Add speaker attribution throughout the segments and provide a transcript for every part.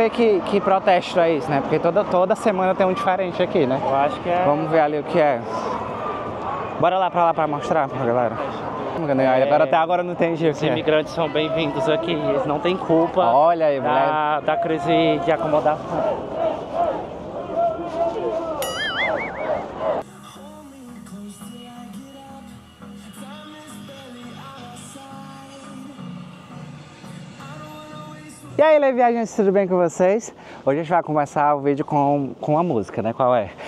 Speaker 1: ver que protesto é isso, né? Porque toda semana tem um diferente aqui, né?
Speaker 2: Eu acho que é...
Speaker 1: Vamos ver ali o que é. Bora lá pra mostrar pra galera. Agora até agora não entendi o
Speaker 2: Os
Speaker 1: que é.
Speaker 2: imigrantes são bem-vindos aqui, eles não têm culpa.
Speaker 1: Olha aí,
Speaker 2: da crise de acomodação.
Speaker 1: E aí, Leviagens, tudo bem com vocês? Hoje a gente vai começar o vídeo com a música, né? Qual é?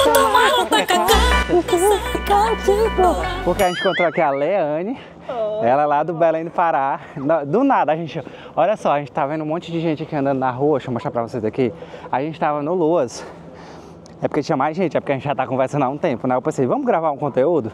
Speaker 1: Porque a gente encontrou aqui a Leane, ela é lá do Belém do Pará. Do nada, a gente... Olha só, a gente tá vendo um monte de gente aqui andando na rua, deixa eu mostrar pra vocês aqui. A gente tava no Luas. É porque tinha mais gente, é porque a gente já tá conversando há um tempo, né? Eu pensei, vamos gravar um conteúdo?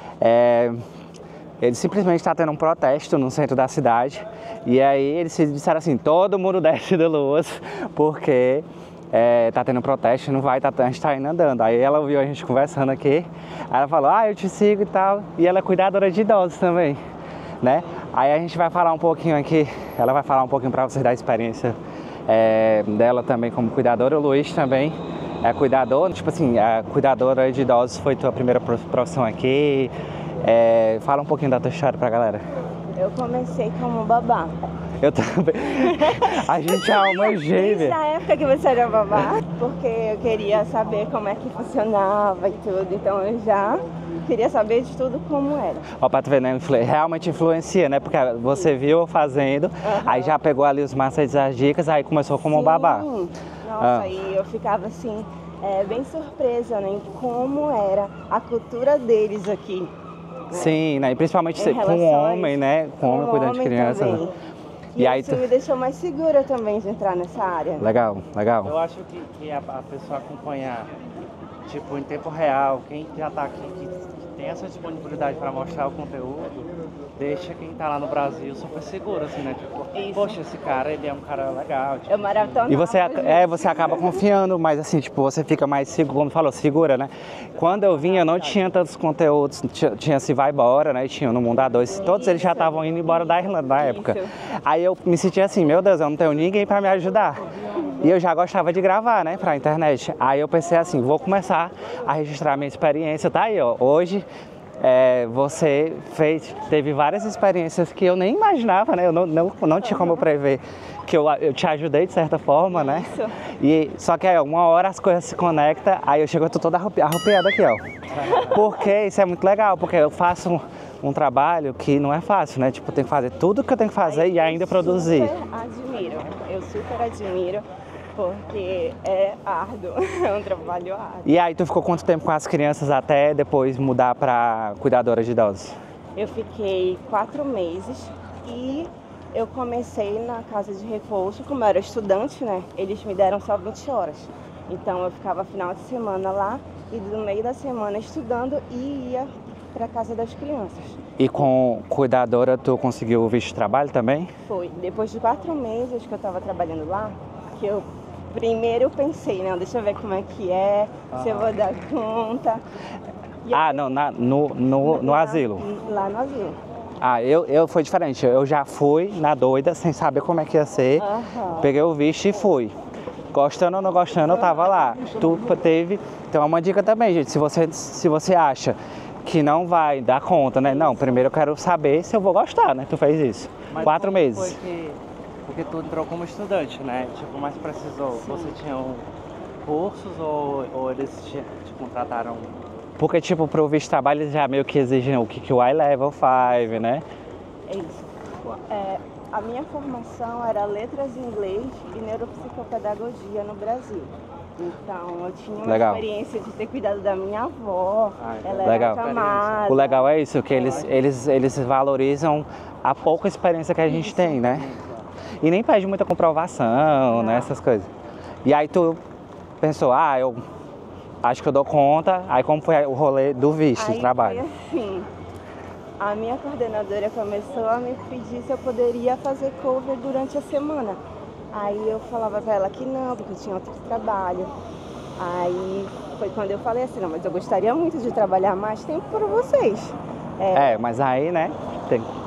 Speaker 1: Ele simplesmente está tendo um protesto no centro da cidade. E aí eles disseram assim, todo mundo desce do Luas, porque tá tendo protesto, não vai, a gente tá indo andando. Aí ela ouviu a gente conversando aqui, aí ela falou, eu te sigo e tal. E ela é cuidadora de idosos também, né? Aí a gente vai falar um pouquinho aqui, ela vai falar um pouquinho para vocês da experiência dela também como cuidadora. O Luiz também é cuidador, tipo assim, a cuidadora de idosos foi tua primeira profissão aqui. Fala um pouquinho da tua história pra galera.
Speaker 3: Eu comecei como babá.
Speaker 1: Eu também. A gente é uma gêmea.
Speaker 3: Desde a época que você era babá, porque eu queria saber como é que funcionava e tudo, então eu já queria saber de tudo como era.
Speaker 1: Ó, pra tu ver, né? Realmente influencia, né? Porque você viu eu fazendo, aí já pegou ali os macetes, as dicas, aí começou como babá.
Speaker 3: Nossa, e eu ficava assim, bem surpresa, né? Em como era a cultura deles aqui.
Speaker 1: Sim, né? E principalmente com o homem, né? Com o homem cuidando de crianças. Né?
Speaker 3: E aí isso me deixou mais segura também de entrar nessa área.
Speaker 1: Legal, legal.
Speaker 2: Eu acho que a pessoa acompanhar, tipo, em tempo real, quem já tá aqui, que tem essa disponibilidade para mostrar o conteúdo, deixa quem tá lá no Brasil super seguro, assim, né? Tipo, poxa, esse cara, ele é um cara legal. Tipo,
Speaker 3: eu maratonava.
Speaker 1: E você acaba confiando, mas assim, tipo, você fica mais seguro, como falou, segura, né? Quando eu vim, eu não tinha tantos conteúdos, tinha Se Vai Embora, né? Tinha No Mundo A2, todos eles já estavam indo embora da Irlanda na época. Aí eu me sentia assim, meu Deus, eu não tenho ninguém para me ajudar. E eu já gostava de gravar, né, pra internet. Aí eu pensei assim, vou começar a registrar minha experiência, tá aí, ó. Hoje você teve várias experiências que eu nem imaginava, né? Eu não tinha como prever que eu te ajudei de certa forma, né?
Speaker 3: Isso.
Speaker 1: E só que aí, uma hora as coisas se conectam, aí eu chego, eu tô toda arrupiada aqui, ó. Porque isso é muito legal, porque eu faço um trabalho que não é fácil, né? Tipo, eu tenho que fazer tudo que eu tenho que fazer e ainda produzir.
Speaker 3: Eu super admiro. Porque é árduo, é um trabalho árduo.
Speaker 1: E aí, tu ficou quanto tempo com as crianças até depois mudar para cuidadora de idosos?
Speaker 3: Eu fiquei 4 meses e eu comecei na casa de repouso, como eu era estudante, né? Eles me deram só 20 horas. Então eu ficava final de semana lá e no meio da semana estudando e ia para casa das crianças.
Speaker 1: E com cuidadora tu conseguiu o visto de trabalho também?
Speaker 3: Foi. Depois de 4 meses que eu estava trabalhando lá, que eu primeiro pensei, não, deixa eu ver como é que é, se eu vou dar conta.
Speaker 1: No asilo?
Speaker 3: Lá no asilo.
Speaker 1: Eu foi diferente, eu já fui na doida, sem saber como é que ia ser, peguei o visto e fui. Gostando ou não gostando, eu tava lá. Então uma dica também, gente, se você acha que não vai dar conta, né? Não, primeiro eu quero saber se eu vou gostar, né? Tu fez isso.
Speaker 2: Mas
Speaker 1: 4 meses.
Speaker 2: Porque tu entrou como estudante, né? Tipo, mas precisou, você tinha cursos ou eles te contrataram?
Speaker 1: Porque, tipo, pro visto de trabalho eles já meio que exigem o que o I-Level 5, né?
Speaker 3: É isso. A minha formação era letras em inglês e neuropsicopedagogia no Brasil. Então, eu tinha uma experiência de ter cuidado da minha avó, ela era acamada.
Speaker 1: O legal é isso, que eles valorizam a pouca experiência que a gente tem, né? E nem pede muita comprovação, né, essas coisas. E aí tu pensou, eu acho que eu dou conta. Aí como foi o rolê do visto de trabalho?
Speaker 3: Foi assim, a minha coordenadora começou a me pedir se eu poderia fazer cover durante a semana. Aí eu falava pra ela que não, porque eu tinha outro trabalho. Aí foi quando eu falei assim, não, mas eu gostaria muito de trabalhar mais tempo para vocês.
Speaker 1: Mas aí, né,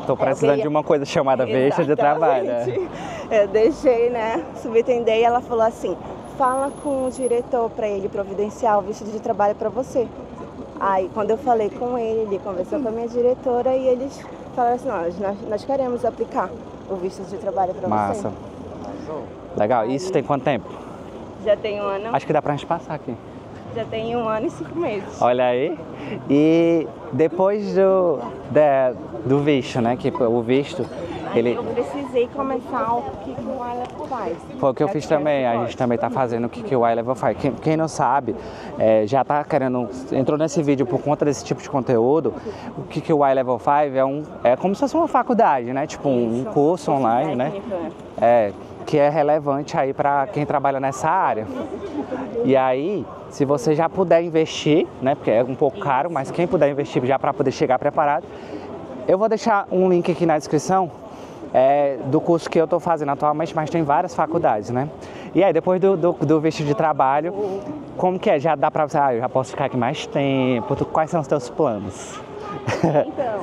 Speaker 1: tô precisando de uma coisa chamada visto de trabalho.
Speaker 3: Eu deixei, né, subentender, e ela falou assim, fala com o diretor para ele providenciar o visto de trabalho para você. Aí, quando eu falei com ele conversou com a minha diretora e eles falaram assim, nós queremos aplicar o visto de trabalho para você.
Speaker 1: Massa. Legal. Isso tem quanto tempo?
Speaker 3: Já tem 1 ano.
Speaker 1: Acho que dá pra gente passar aqui.
Speaker 3: Já tem 1 ano e 5 meses.
Speaker 1: Olha aí. E depois do visto, né? Que o visto,
Speaker 3: Eu precisei começar o que o iLevel faz.
Speaker 1: Foi o que eu fiz também. A gente também tá fazendo o que o iLevel faz. Quem não sabe, já tá querendo, entrou nesse vídeo por conta desse tipo de conteúdo. O que o iLevel 5 é como se fosse uma faculdade, né? Tipo um curso online, né? Que é relevante aí para quem trabalha nessa área. E aí, se você já puder investir, né, porque é um pouco caro, mas quem puder investir já para poder chegar preparado, eu vou deixar um link aqui na descrição do curso que eu estou fazendo atualmente, mas tem várias faculdades, né? E aí, depois do visto de trabalho, como que é? Já dá para você, eu já posso ficar aqui mais tempo, quais são os teus planos?
Speaker 3: Então,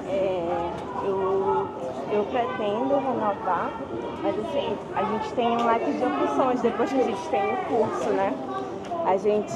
Speaker 3: eu pretendo renovar, mas assim, a gente tem um leque de opções depois que a gente tem o curso, né? A gente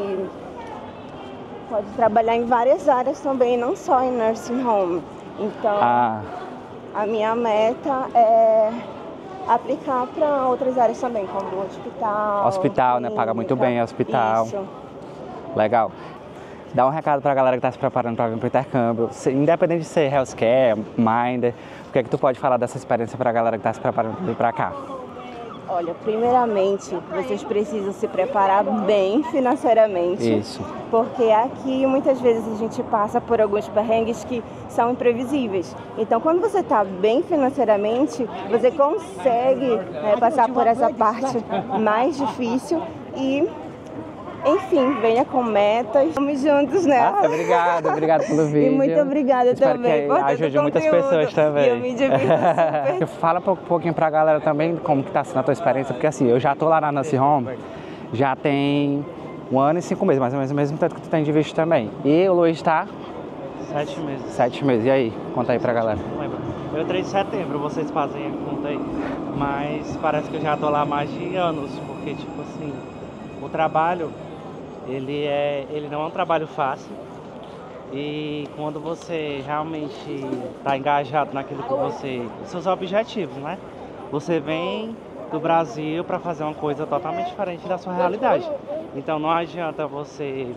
Speaker 3: pode trabalhar em várias áreas também, não só em nursing home. Então, a minha meta é aplicar para outras áreas também, como hospital.
Speaker 1: Hospital, né? Paga muito bem hospital.
Speaker 3: Isso.
Speaker 1: Legal. Dá um recado para a galera que está se preparando para vir para o intercâmbio, independente de ser healthcare, Minder, o que é que tu pode falar dessa experiência para a galera que está se preparando para vir para cá?
Speaker 3: Olha, primeiramente, vocês precisam se preparar bem financeiramente.
Speaker 1: Isso.
Speaker 3: Porque aqui, muitas vezes, a gente passa por alguns perrengues que são imprevisíveis. Então, quando você está bem financeiramente, você consegue passar por essa parte mais difícil e... Enfim, venha com metas. Vamos juntos, né?
Speaker 1: Obrigado pelo vídeo.
Speaker 3: E muito obrigada também.
Speaker 1: Espero que ajude muitas pessoas também.
Speaker 3: E eu me divirto super.
Speaker 1: Fala um pouquinho pra galera também como que tá sendo a tua experiência, porque assim, eu já tô lá na Nursing Home, já tem 1 ano e 5 meses, mais ou menos o mesmo tanto que tu tem de visto também. E o Luiz tá?
Speaker 2: 7 meses.
Speaker 1: 7 meses. E aí? Conta aí pra galera.
Speaker 2: Não lembro. Eu entrei em setembro, vocês fazem a conta aí. Mas parece que eu já tô lá há mais de anos, porque tipo assim, o trabalho... Ele não é um trabalho fácil e quando você realmente está engajado naquilo que seus objetivos, né? Você vem do Brasil para fazer uma coisa totalmente diferente da sua realidade. Então não adianta você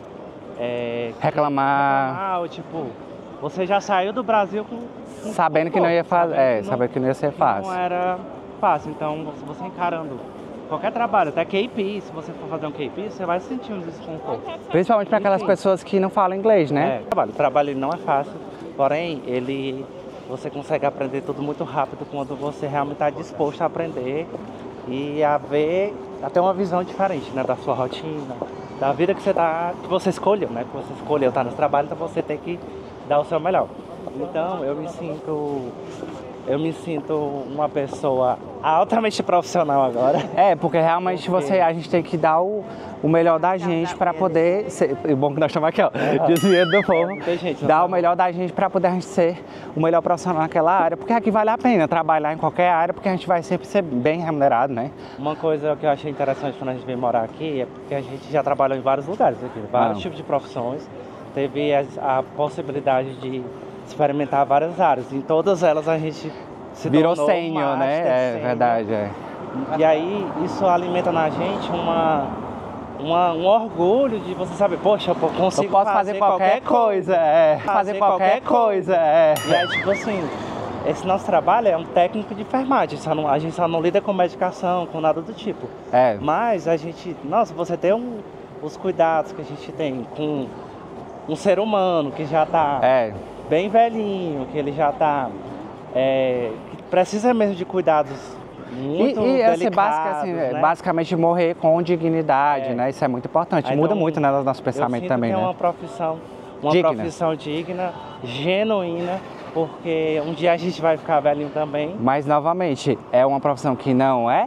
Speaker 1: reclamar
Speaker 2: ou tipo, você já saiu do Brasil
Speaker 1: sabendo que não ia fazer, sabendo que não ia ser fácil.
Speaker 2: Não era fácil, então você encarando qualquer trabalho, até KP, se você for fazer um KP, você vai sentir um desconforto.
Speaker 1: Principalmente para aquelas pessoas que não falam inglês, né?
Speaker 2: O trabalho não é fácil, porém, você consegue aprender tudo muito rápido quando você realmente está disposto a aprender e a ter uma visão diferente, né, da sua rotina, da vida que você escolheu, né? Que você escolheu estar no trabalho, então você tem que dar o seu melhor. Então, eu me sinto uma pessoa altamente profissional agora.
Speaker 1: Porque realmente a gente tem que dar o melhor da gente para poder ser... O bom que nós estamos aqui, ó, desviando do povo. Dar o melhor da gente para poder a gente ser o melhor profissional naquela área, porque aqui vale a pena trabalhar em qualquer área, porque a gente vai sempre ser bem remunerado, né?
Speaker 2: Uma coisa que eu achei interessante quando a gente veio morar aqui é porque a gente já trabalhou em vários lugares aqui, vários tipos de profissões. Teve a possibilidade de experimentar várias áreas. Em todas elas a gente
Speaker 1: virou sênior, né? É verdade,
Speaker 2: E aí isso alimenta na gente um orgulho de você saber, poxa, eu posso
Speaker 1: fazer qualquer coisa. Fazer qualquer coisa.
Speaker 2: E aí, tipo assim, esse nosso trabalho é um técnico de enfermagem. A gente só não lida com medicação, com nada do tipo. Mas a gente, você tem os cuidados que a gente tem com um ser humano que já tá bem velhinho, que ele já tá... que precisa mesmo de cuidados muito delicados, né?
Speaker 1: Basicamente morrer com dignidade, né? Isso é muito importante, muda muito, né, no nosso pensamento também, né?
Speaker 2: É uma profissão digna, genuína, porque um dia a gente vai ficar velhinho também.
Speaker 1: Mas novamente, é uma profissão que não é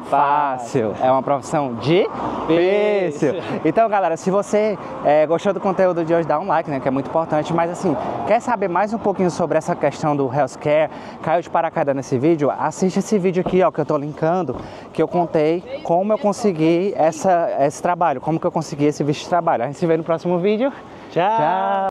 Speaker 1: fácil, é uma profissão difícil. Então, galera, se você gostou do conteúdo de hoje, dá um like, né, que é muito importante. Mas assim, quer saber mais um pouquinho sobre essa questão do healthcare, caiu de paraquedas nesse vídeo? Assiste esse vídeo aqui, ó, que eu tô linkando, que eu contei como eu consegui esse trabalho, como que eu consegui esse visto de trabalho. A gente se vê no próximo vídeo. Tchau!